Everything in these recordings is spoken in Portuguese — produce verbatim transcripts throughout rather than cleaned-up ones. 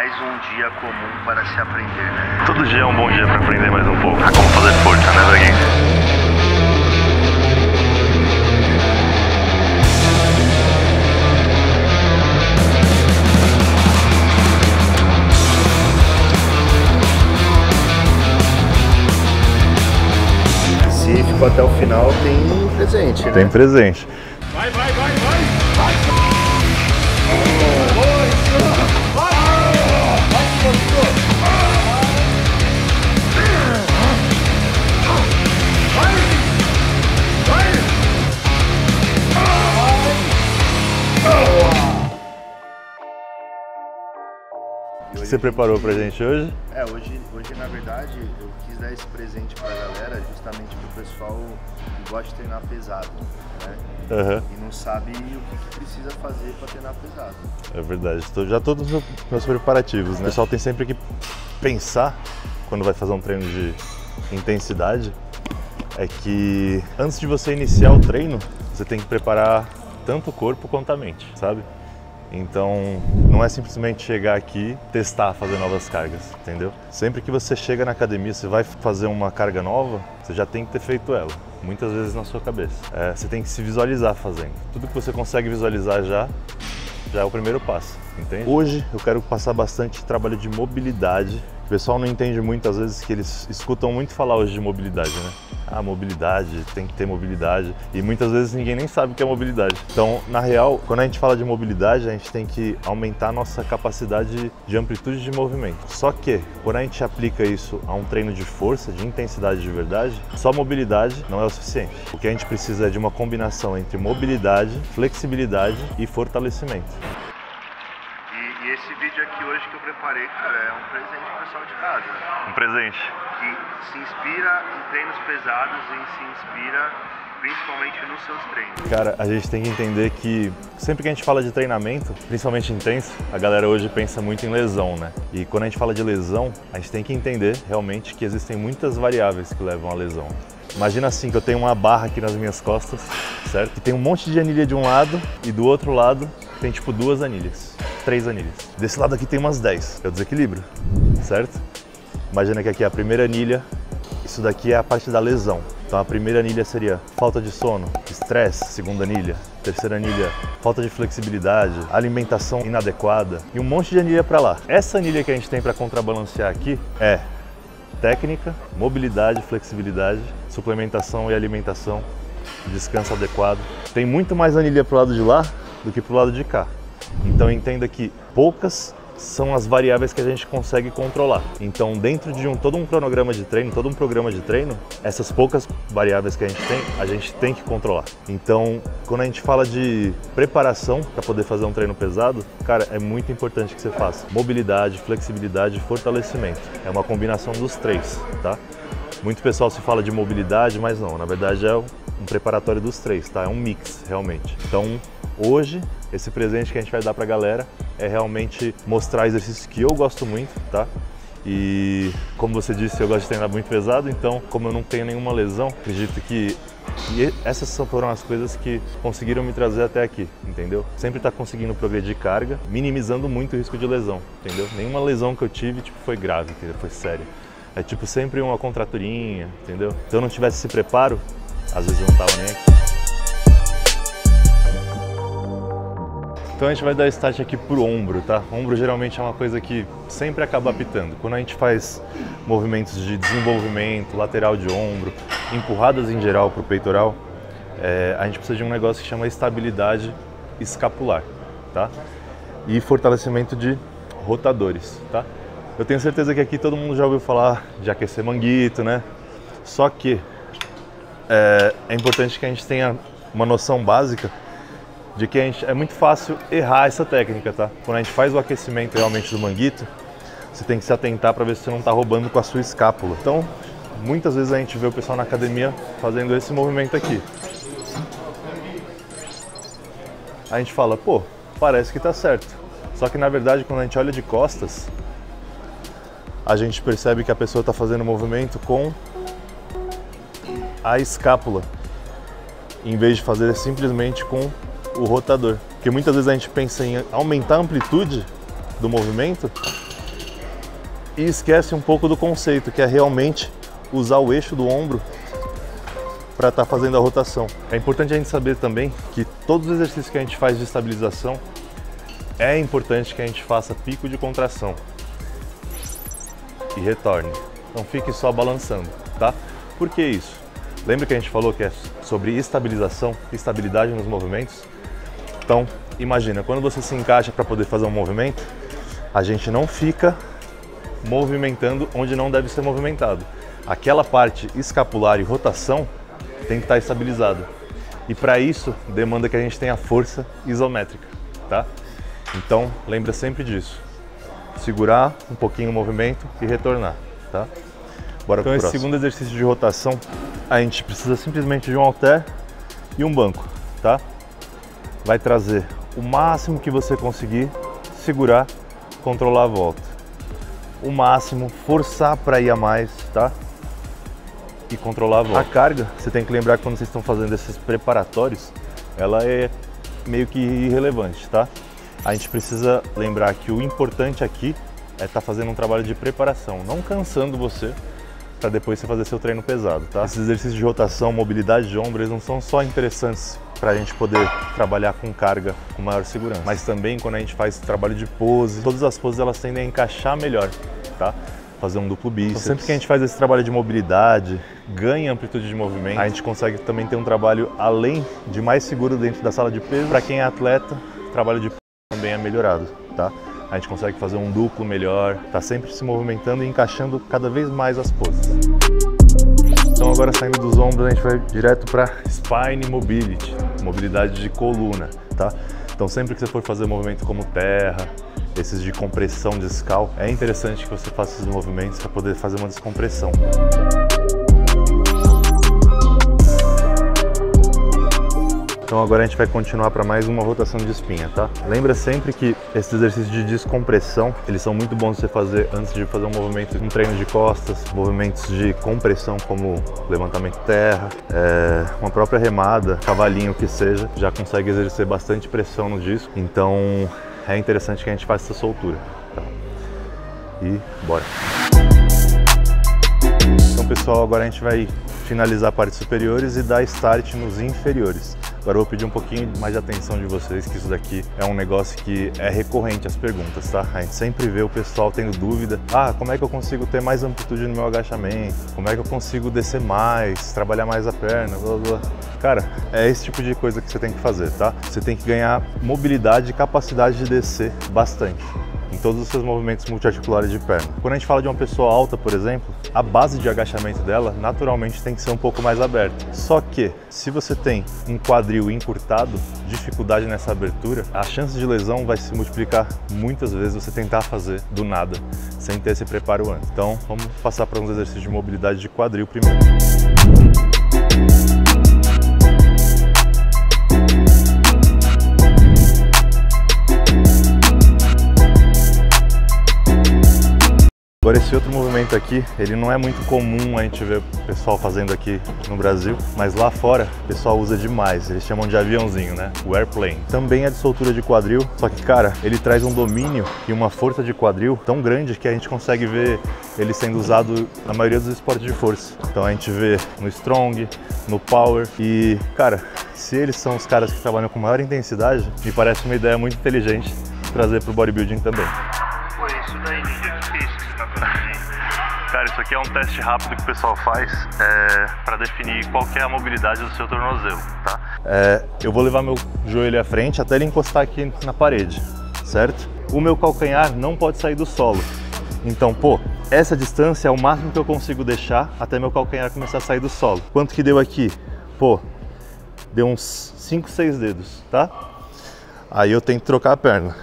Mais um dia comum para se aprender, né? Todo dia é um bom dia para aprender mais um pouco. É como fazer força, né, Zaguinho? Se ficou até o final, tem presente, né? Tem presente. Vai, vai, vai, vai! Vai! O que você preparou pra gente hoje? É, hoje, hoje na verdade eu quis dar esse presente pra galera justamente pro pessoal que gosta de treinar pesado, né? Uhum. E não sabe o que, que precisa fazer pra treinar pesado. É verdade, estou já todos os meus preparativos, né? O pessoal tem sempre que pensar, quando vai fazer um treino de intensidade, é que antes de você iniciar o treino, você tem que preparar tanto o corpo quanto a mente, sabe? Então, não é simplesmente chegar aqui e testar, fazer novas cargas, entendeu? Sempre que você chega na academia, você vai fazer uma carga nova, você já tem que ter feito ela, muitas vezes na sua cabeça. É, você tem que se visualizar fazendo. Tudo que você consegue visualizar já, já é o primeiro passo, entende? Hoje eu quero passar bastante trabalho de mobilidade. O pessoal não entende muito, às vezes, que eles escutam muito falar hoje de mobilidade, né? Ah, mobilidade, tem que ter mobilidade. E muitas vezes ninguém nem sabe o que é mobilidade. Então, na real, quando a gente fala de mobilidade, a gente tem que aumentar a nossa capacidade de amplitude de movimento. Só que, quando a gente aplica isso a um treino de força, de intensidade de verdade, só mobilidade não é o suficiente. O que a gente precisa é de uma combinação entre mobilidade, flexibilidade e fortalecimento. E, e esse vídeo aqui hoje que eu preparei, cara, é um presente pro pessoal de casa. Um presente. Que se inspira em treinos pesados e se inspira principalmente nos seus treinos. Cara, a gente tem que entender que sempre que a gente fala de treinamento, principalmente intenso, a galera hoje pensa muito em lesão, né? E quando a gente fala de lesão, a gente tem que entender realmente que existem muitas variáveis que levam à lesão. Imagina assim, que eu tenho uma barra aqui nas minhas costas, certo? E tem um monte de anilha de um lado e do outro lado tem tipo duas anilhas, três anilhas. Desse lado aqui tem umas dez, é o desequilíbrio, certo? Imagina que aqui é a primeira anilha, isso daqui é a parte da lesão. Então a primeira anilha seria falta de sono, estresse, segunda anilha. Terceira anilha, falta de flexibilidade, alimentação inadequada e um monte de anilha para lá. Essa anilha que a gente tem para contrabalancear aqui é técnica, mobilidade, flexibilidade, suplementação e alimentação, descanso adequado. Tem muito mais anilha pro lado de lá do que pro lado de cá. Então entenda que poucas são as variáveis que a gente consegue controlar. Então, dentro de um, todo um cronograma de treino, todo um programa de treino, essas poucas variáveis que a gente tem, a gente tem que controlar. Então, quando a gente fala de preparação para poder fazer um treino pesado, cara, é muito importante que você faça mobilidade, flexibilidade e fortalecimento. É uma combinação dos três, tá? Muito pessoal se fala de mobilidade, mas não, na verdade é um preparatório dos três, tá? É um mix, realmente. Então, hoje, esse presente que a gente vai dar pra galera é realmente mostrar exercícios que eu gosto muito, tá? E como você disse, eu gosto de treinar muito pesado, então como eu não tenho nenhuma lesão, acredito que e essas foram as coisas que conseguiram me trazer até aqui, entendeu? Sempre tá conseguindo progredir carga, minimizando muito o risco de lesão, entendeu? Nenhuma lesão que eu tive tipo, foi grave, entendeu? Foi séria. É tipo sempre uma contraturinha, entendeu? Se eu não tivesse esse preparo, às vezes eu não tava nem aqui. Então a gente vai dar start aqui pro ombro, tá? Ombro geralmente é uma coisa que sempre acaba apitando. Quando a gente faz movimentos de desenvolvimento, lateral de ombro, empurradas em geral pro peitoral, é, a gente precisa de um negócio que chama estabilidade escapular, tá? E fortalecimento de rotadores, tá? Eu tenho certeza que aqui todo mundo já ouviu falar de aquecer manguito, né? Só que é, é importante que a gente tenha uma noção básica de que a gente, é muito fácil errar essa técnica, tá? Quando a gente faz o aquecimento realmente do manguito, você tem que se atentar para ver se você não está roubando com a sua escápula. Então, muitas vezes a gente vê o pessoal na academia fazendo esse movimento aqui. A gente fala, pô, parece que tá certo. Só que na verdade, quando a gente olha de costas, a gente percebe que a pessoa está fazendo o movimento com a escápula, em vez de fazer simplesmente com o rotador. Porque muitas vezes a gente pensa em aumentar a amplitude do movimento e esquece um pouco do conceito, que é realmente usar o eixo do ombro para estar fazendo a rotação. É importante a gente saber também que todos os exercícios que a gente faz de estabilização, é importante que a gente faça pico de contração e retorne. Não fique só balançando, tá? Por que isso? Lembra que a gente falou que é sobre estabilização, estabilidade nos movimentos? Então, imagina, quando você se encaixa para poder fazer um movimento, a gente não fica movimentando onde não deve ser movimentado. Aquela parte escapular e rotação tem que estar estabilizada. E para isso, demanda que a gente tenha força isométrica, tá? Então, lembra sempre disso. Segurar um pouquinho o movimento e retornar, tá? Bora pro próximo. Então, esse segundo exercício de rotação, a gente precisa simplesmente de um halter e um banco, tá? Vai trazer o máximo que você conseguir, segurar, controlar a volta. O máximo, forçar para ir a mais, tá? E controlar a volta. A carga, você tem que lembrar que quando vocês estão fazendo esses preparatórios, ela é meio que irrelevante, tá? A gente precisa lembrar que o importante aqui é estar fazendo um trabalho de preparação, não cansando você para depois você fazer seu treino pesado, tá? Esses exercícios de rotação, mobilidade de ombro, eles não são só interessantes para a gente poder trabalhar com carga com maior segurança, mas também quando a gente faz trabalho de pose, todas as poses elas tendem a encaixar melhor, tá? Fazer um duplo bíceps. Então, sempre que a gente faz esse trabalho de mobilidade, ganha amplitude de movimento, a gente consegue também ter um trabalho além de mais seguro dentro da sala de peso. Para quem é atleta, o trabalho de também é melhorado, tá? A gente consegue fazer um duplo melhor, tá sempre se movimentando e encaixando cada vez mais as poses. Então agora saindo dos ombros, a gente vai direto para Spine Mobility, mobilidade de coluna, tá? Então sempre que você for fazer movimento como terra, esses de compressão discal, é interessante que você faça esses movimentos para poder fazer uma descompressão. Então agora a gente vai continuar para mais uma rotação de espinha, tá? Lembra sempre que esses exercícios de descompressão, eles são muito bons de você fazer antes de fazer um movimento, um treino de costas, movimentos de compressão como levantamento terra, é, uma própria remada, cavalinho que seja, já consegue exercer bastante pressão no disco, então é interessante que a gente faça essa soltura, tá? E bora! Então pessoal, agora a gente vai finalizar partes superiores e dar start nos inferiores. Agora eu vou pedir um pouquinho mais de atenção de vocês, que isso daqui é um negócio que é recorrente as perguntas, tá? A gente sempre vê o pessoal tendo dúvida, ah, como é que eu consigo ter mais amplitude no meu agachamento? Como é que eu consigo descer mais, trabalhar mais a perna, blá, blá. Cara, é esse tipo de coisa que você tem que fazer, tá? Você tem que ganhar mobilidade e capacidade de descer bastante em todos os seus movimentos multiarticulares de perna. Quando a gente fala de uma pessoa alta, por exemplo, a base de agachamento dela naturalmente tem que ser um pouco mais aberta. Só que, se você tem um quadril encurtado, dificuldade nessa abertura, a chance de lesão vai se multiplicar muitas vezes você tentar fazer do nada, sem ter esse preparo antes. Então, vamos passar para uns exercícios de mobilidade de quadril primeiro. Agora esse outro movimento aqui, ele não é muito comum a gente ver o pessoal fazendo aqui no Brasil, mas lá fora o pessoal usa demais, eles chamam de aviãozinho, né? O airplane. Também é de soltura de quadril, só que, cara, ele traz um domínio e uma força de quadril tão grande que a gente consegue ver ele sendo usado na maioria dos esportes de força. Então a gente vê no strong, no power e, cara, se eles são os caras que trabalham com maior intensidade, me parece uma ideia muito inteligente trazer para o bodybuilding também. Foi isso daí, difícil. Cara, isso aqui é um teste rápido que o pessoal faz é, para definir qual que é a mobilidade do seu tornozelo, tá? É, eu vou levar meu joelho à frente até ele encostar aqui na parede, certo? O meu calcanhar não pode sair do solo. Então, pô, essa distância é o máximo que eu consigo deixar até meu calcanhar começar a sair do solo. Quanto que deu aqui? Pô, deu uns cinco, seis dedos, tá? Aí eu tenho que trocar a perna.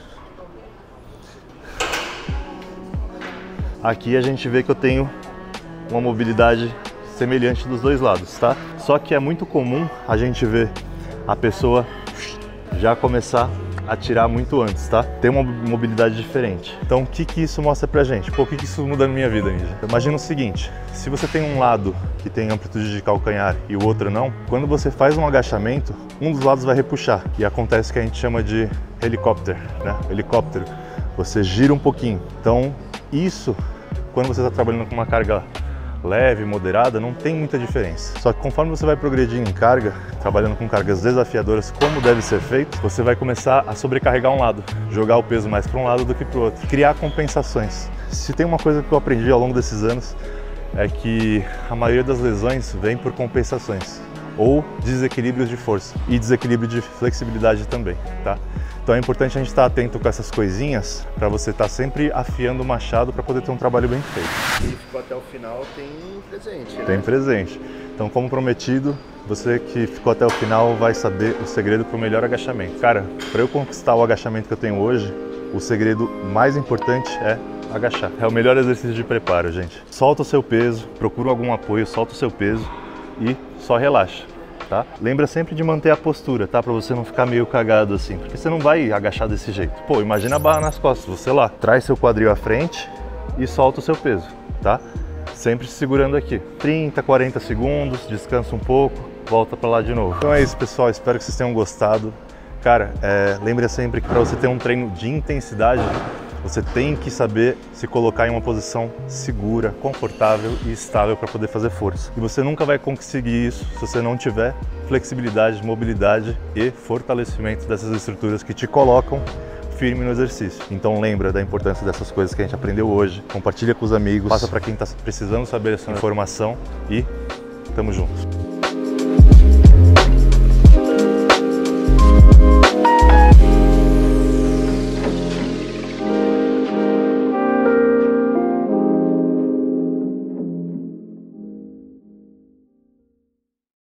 Aqui a gente vê que eu tenho uma mobilidade semelhante dos dois lados, tá? Só que é muito comum a gente ver a pessoa já começar a tirar muito antes, tá? Tem uma mobilidade diferente. Então o que que isso mostra pra gente? Pô, o que que isso muda na minha vida, Ninja? Imagina o seguinte, se você tem um lado que tem amplitude de calcanhar e o outro não, quando você faz um agachamento, um dos lados vai repuxar e acontece o que a gente chama de helicóptero, né? Helicóptero. Você gira um pouquinho. Então isso quando você está trabalhando com uma carga leve, moderada, não tem muita diferença. Só que conforme você vai progredindo em carga, trabalhando com cargas desafiadoras como deve ser feito, você vai começar a sobrecarregar um lado, jogar o peso mais para um lado do que para o outro, criar compensações. Se tem uma coisa que eu aprendi ao longo desses anos, é que a maioria das lesões vem por compensações ou desequilíbrios de força e desequilíbrio de flexibilidade também, tá? Então é importante a gente estar atento com essas coisinhas para você estar sempre afiando o machado para poder ter um trabalho bem feito. Quem ficou até o final tem presente, né? Tem presente. Então, como prometido, você que ficou até o final vai saber o segredo para o melhor agachamento. Cara, para eu conquistar o agachamento que eu tenho hoje, o segredo mais importante é agachar. É o melhor exercício de preparo, gente. Solta o seu peso, procura algum apoio, solta o seu peso e só relaxa. Tá? Lembra sempre de manter a postura, tá? Para você não ficar meio cagado assim, porque você não vai agachar desse jeito. Pô, imagina a barra nas costas, você lá, traz seu quadril à frente e solta o seu peso, tá? Sempre se segurando aqui. trinta, quarenta segundos, descansa um pouco, volta para lá de novo. Então é isso, pessoal, espero que vocês tenham gostado. Cara, é, lembre sempre que para você ter um treino de intensidade, você tem que saber se colocar em uma posição segura, confortável e estável para poder fazer força. E você nunca vai conseguir isso se você não tiver flexibilidade, mobilidade e fortalecimento dessas estruturas que te colocam firme no exercício. Então lembra da importância dessas coisas que a gente aprendeu hoje, compartilha com os amigos, passa para quem está precisando saber essa informação e tamo junto.